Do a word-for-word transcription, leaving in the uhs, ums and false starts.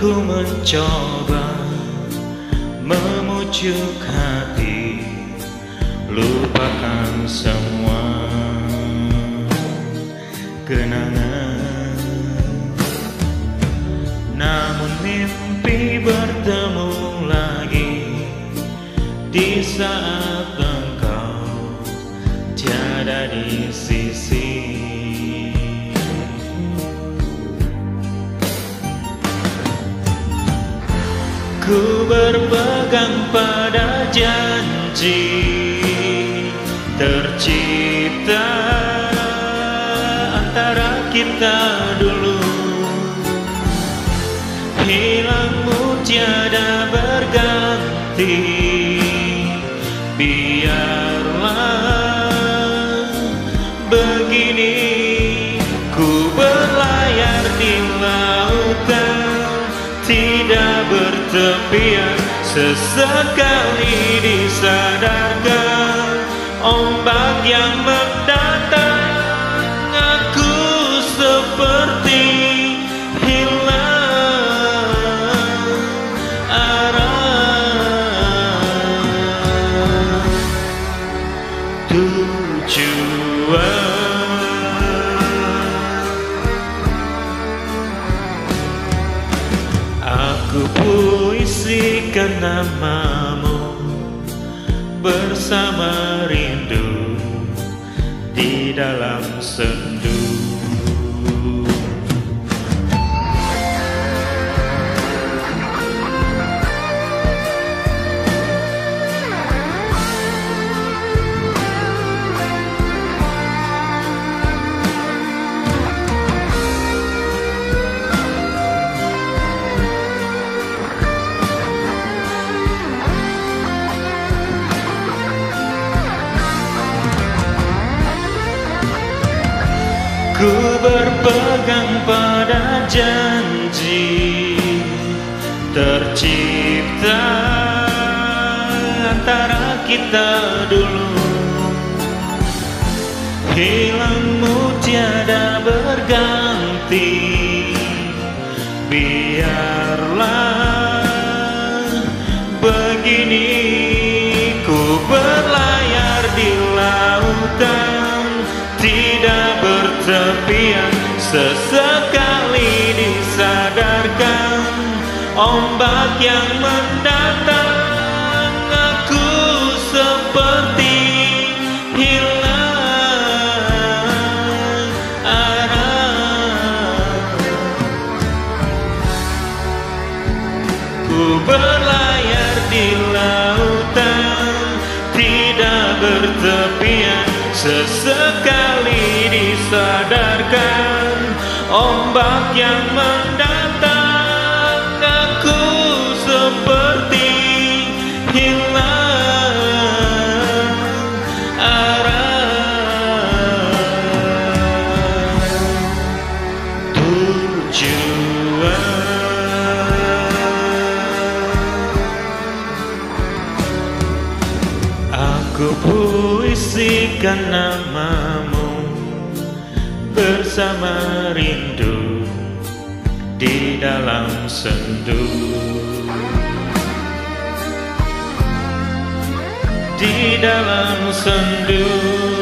ku mencoba memujuk hati, lupakan semua kenangan. Namun mimpi bertemu lagi di saat engkau tiada di sisi. Ku berpegang pada janji tercipta antara kita dulu. Hilangmu tiada berganti, biarlah begini. Ku berlayar di lautan tidak bertepian, sesekali disadarkan ombak yang mendatang. Aku seperti hilang arah tujuan. Aku puisikan namamu bersama rindu di dalam sendu. Ku berpegang pada janji tercipta antara kita dulu. Hilangmu tiada berganti, biarlah begini. Ku berlayar di lautan tidak bertepian, sesekali disadarkan ombak yang mendatang. Aku seperti hilang arah. Ku berlayar di lautan tidak bertepian, sesekali disadarkan ombak yang mendatang. Aku seperti hilang arah tujuan. Aku puisikan namamu bersama rindu di dalam sendu. Di dalam sendu.